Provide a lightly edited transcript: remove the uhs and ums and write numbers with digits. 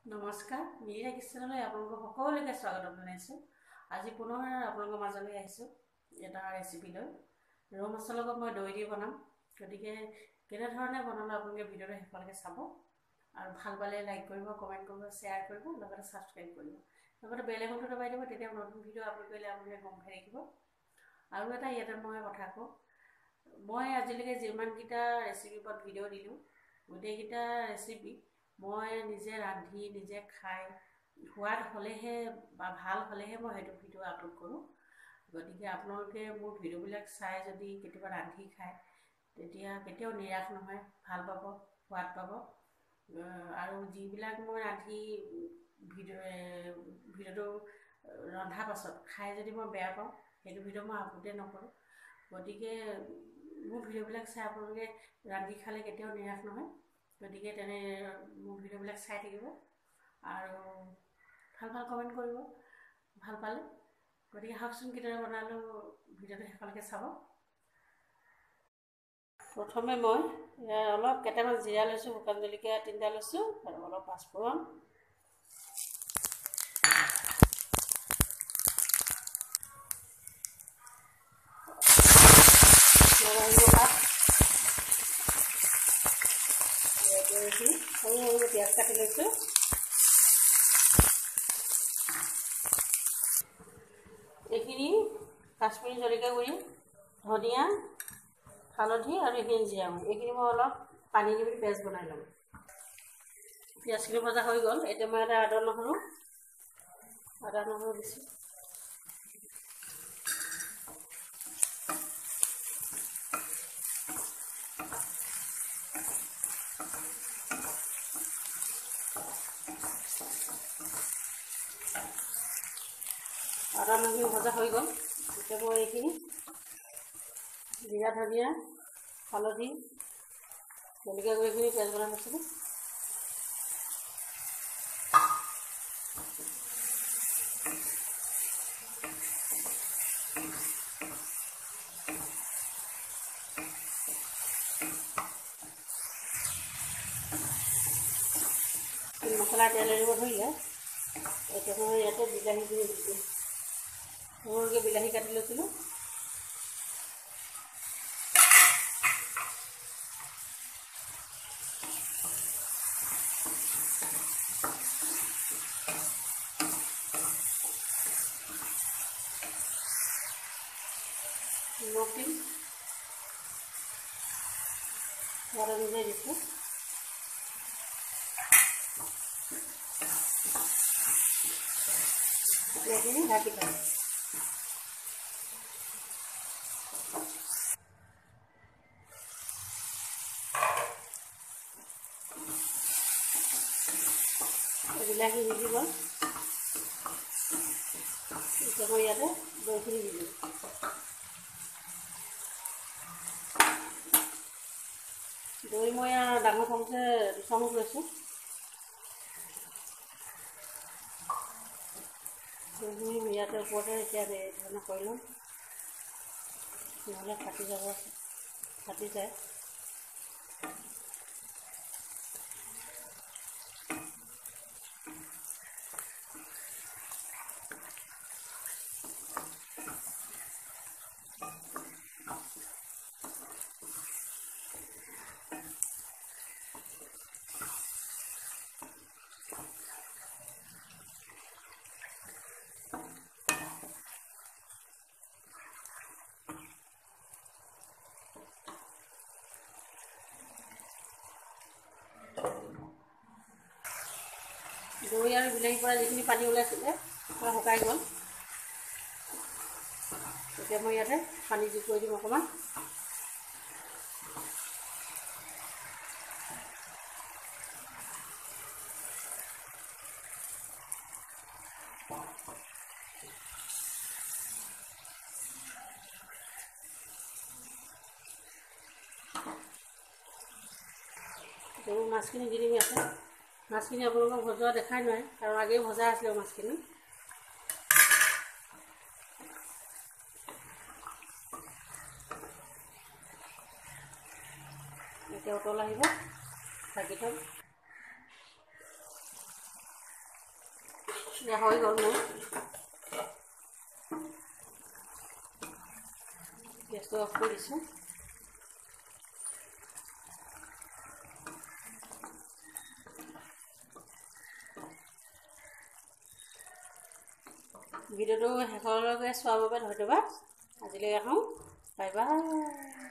নমস্কাৰ মিৰা কিচেনলৈ আপোনালোকক সকলোকে স্বাগতম জনাইছোঁ। আজি পুনৰ আপোনালোকৰ মাজলৈ আহিছোঁ এটা ৰেচিপি লৈ। ৰৌ মাছৰ লগত মই দৈ দি বনাম, গতিকে কেনেধৰণে বনালে আপোনালোকে ভিডিঅ'টো শেষলৈকে চাব আৰু ভাল পালে লাইক কৰিব, কমেণ্ট কৰিব, শ্বেয়াৰ কৰিব, লগতে ছাবস্ক্ৰাইব কৰিব, লগতে বেল আইকনটো দবাই দিব। তেতিয়া নতুন ভিডিঅ' আপলোড কৰিলে আপোনালোকে গম পাই থাকিব। আৰু এটা ইয়াতে মই কথা কওঁ, মই আজিলৈকে যিমানকেইটা ৰেচিপিৰ ওপৰত ভিডিঅ' দিলোঁ, গোটেইকেইটা ৰেচিপি মই নিজে ৰান্ধি নিজে খাই সোৱাদ হ'লেহে বা ভাল হ'লেহে মই সেইটো ভিডিঅ' আপলোড কৰোঁ। গতিকে আপোনালোকে মোৰ ভিডিঅ'বিলাক চাই যদি কেতিয়াবা ৰান্ধি খায়, তেতিয়া কেতিয়াও নিৰাশ নহয়, ভাল পাব, সোৱাদ পাব। আৰু যিবিলাক মই ৰান্ধি ভিডিঅ'টো ৰন্ধাৰ পাছত খাই যদি মই বেয়া পাওঁ, সেইটো ভিডিঅ' মই আপলোডেই নকৰোঁ। গতিকে মোৰ ভিডিঅ'বিলাক চাই আপোনালোকে ৰান্ধি খালে কেতিয়াও নিৰাশ নহয়। গতিকে মোৰ ভিডিঅ'বিলাক চাই থাকিব আৰু ভাল কমেণ্ট কৰিব, ভাল পালে। গতিকে আহকচোন কেতিয়াবা বনালেও ভিডিঅ'টো শেষলৈকে চাব। প্ৰথমে মই অলপ কেইটামান জিৰা লৈছোঁ, শুকান জলকীয়া 3টা লৈছোঁ আৰু অলপ পাঁচফোৰণ, পিঁয়াজ কাটি লৈছোঁ। এইখিনি কাশ্মীৰী জলকীয়া গুড়ি, ধনিয়া, হালধি আৰু এইখিনি জিৰা গুড়ি, এইখিনি মই অলপ পানী দি পেষ্ট বনাই ল'ম। পিঁয়াজখিনি ভজা হৈ গ'ল। এতিয়া মই এটা আদা নহৰু দিছোঁ। আদা নহৰু ভজা হৈ গ'ল। এতিয়া মই এইখিনি জিৰা, ধনিয়া, হালধি, জলকীয়া গুড়িখিনি পেষ্ট বনাই থৈছিলোঁ। মছলা তেল এৰিব ধৰিলে। এতিয়া মই ইয়াতে বিলাহীখিনি দিছোঁ। সৰুকৈ বিলাহী কাটি লৈছিলোঁ। নিমখ দিম, সোৱাদ অনুযায়ী দিছোঁ। এইখিনি ঢাকি থ'ম। বিলাহী সিজি গ'ল। এতিয়া মই ইয়াতে দৈখিনি দি দিম। দৈ মই ডাঙৰ চামুচে 2 চামুচ লৈছোঁ। দৈখিনি ইয়াতে ওপৰতে এতিয়া ধৰণে কৰি ল'ম, নহ'লে ফাটি যায়। দৈ আৰু বিলাহীৰ পৰা যিখিনি পানী ওলাইছিলে শুকাই গ'ল। এতিয়া মই ইয়াতে পানী যোগ কৰি দিম অকণমান। এতিয়া মাছখিনি দি দিম ইয়াতে। মাছখিনি আপোনালোকক ভজোৱা দেখাই নহয়, কাৰণ আগেই ভজা আছিলে মাছখিনি। এতিয়া উতল আহিব, ঢাকি থ'ম। হৈ গ'ল মোৰ গেছটো অফ কৰি দিছোঁ ভিডিঅ'টো শেষলৈকে চোৱাৰ বাবে ধন্যবাদ আজিলৈ আহোঁ বাই বাই